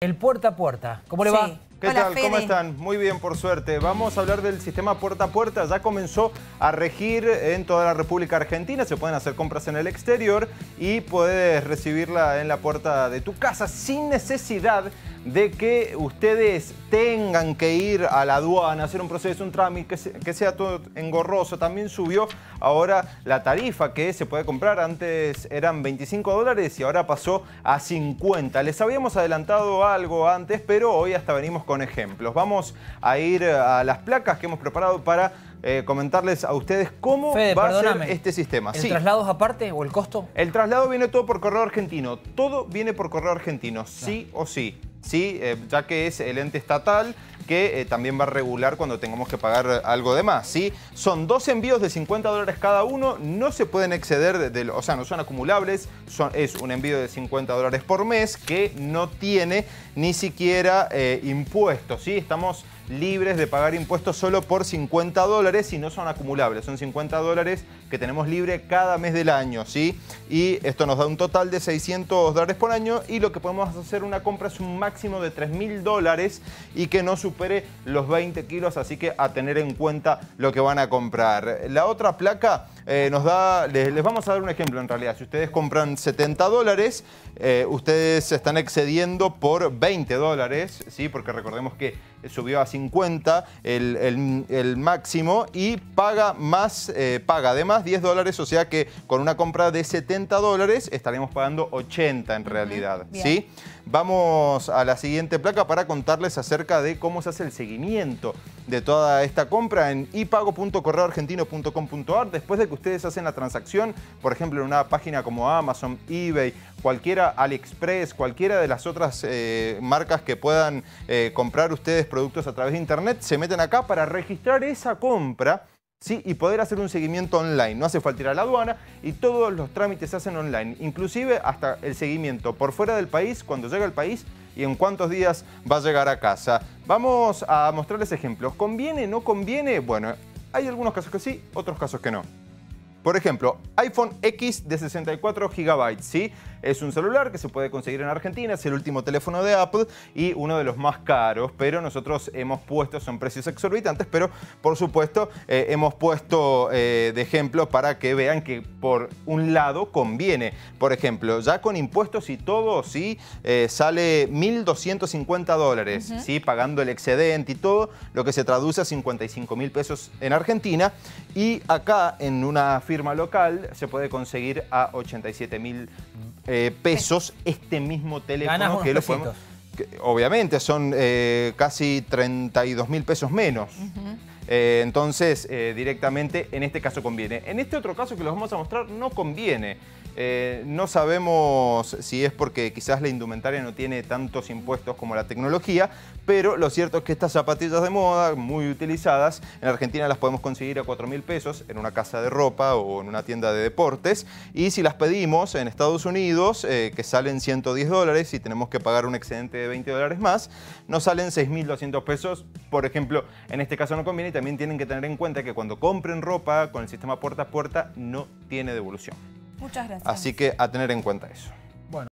el puerta a puerta. ¿Cómo le va? ¿Qué Hola, tal? Fede. ¿Cómo están? Muy bien, por suerte. Vamos a hablar del sistema puerta a puerta. Ya comenzó a regir en toda la República Argentina. Se pueden hacer compras en el exterior y puedes recibirla en la puerta de tu casa sin necesidad de que ustedes tengan que ir a la aduana, hacer un proceso, un trámite, que sea todo engorroso. También subió ahora la tarifa que se puede comprar. Antes eran $25 y ahora pasó a 50. Les habíamos adelantado algo antes, pero hoy hasta venimos con ejemplos. Vamos a ir a las placas que hemos preparado para comentarles a ustedes cómo Fede, va a ser perdóname, este sistema. ¿El traslado es aparte o el costo? El traslado viene todo por correo argentino. Todo viene por correo argentino, sí o sí. Sí, ya que es el ente estatal que también va a regular cuando tengamos que pagar algo de más, ¿sí? Son 2 envíos de $50 cada uno, no se pueden exceder, o sea, no son acumulables, es un envío de $50 por mes que no tiene ni siquiera impuestos, ¿sí? Estamos libres de pagar impuestos solo por $50 y no son acumulables, son $50 que tenemos libre cada mes del año, ¿sí? Y esto nos da un total de $600 por año y lo que podemos hacer una compra es un máximo de $3.000 y que no supere los 20 kilos, así que a tener en cuenta lo que van a comprar. La otra placa nos da, les vamos a dar un ejemplo en realidad. Si ustedes compran $70, ustedes se están excediendo por $20, ¿sí? Porque recordemos que subió a 50 el máximo y paga además $10, o sea que con una compra de $70 estaremos pagando 80 en realidad, ¿sí? Vamos a la siguiente placa para contarles acerca de cómo se hace el seguimiento de toda esta compra en ipago.correoargentino.com.ar. Después de que ustedes hacen la transacción, por ejemplo, en una página como Amazon, eBay, cualquiera, AliExpress, cualquiera de las otras marcas que puedan comprar ustedes productos a través de internet, se meten acá para registrar esa compra, ¿sí? Y poder hacer un seguimiento online. No hace falta ir a la aduana y todos los trámites se hacen online. Inclusive hasta el seguimiento por fuera del país, cuando llega al país y en cuántos días va a llegar a casa. Vamos a mostrarles ejemplos. ¿Conviene? ¿No conviene? Bueno, hay algunos casos que sí, otros casos que no. Por ejemplo, iPhone X de 64 GB, ¿sí? Es un celular que se puede conseguir en Argentina, es el último teléfono de Apple y uno de los más caros, pero nosotros hemos puesto, son precios exorbitantes, pero por supuesto hemos puesto de ejemplo para que vean que por un lado conviene. Por ejemplo, ya con impuestos y todo, ¿sí? Sale $1.250, ¿sí? Pagando el excedente y todo, lo que se traduce a 55.000 pesos en Argentina. Y acá en una firma local se puede conseguir a 87.000 pesos este mismo teléfono. Ganas que unos lo podemos, obviamente son casi 32.000 pesos menos. Entonces directamente en este caso conviene. En este otro caso que les vamos a mostrar no conviene. No sabemos si es porque quizás la indumentaria no tiene tantos impuestos como la tecnología, pero lo cierto es que estas zapatillas de moda, muy utilizadas, en Argentina las podemos conseguir a 4.000 pesos en una casa de ropa o en una tienda de deportes. Y si las pedimos en Estados Unidos, que salen $110 y tenemos que pagar un excedente de $20 más, nos salen 6.200 pesos. Por ejemplo, en este caso no conviene y también tienen que tener en cuenta que cuando compren ropa con el sistema puerta a puerta no tiene devolución. Muchas gracias. Así que a tener en cuenta eso.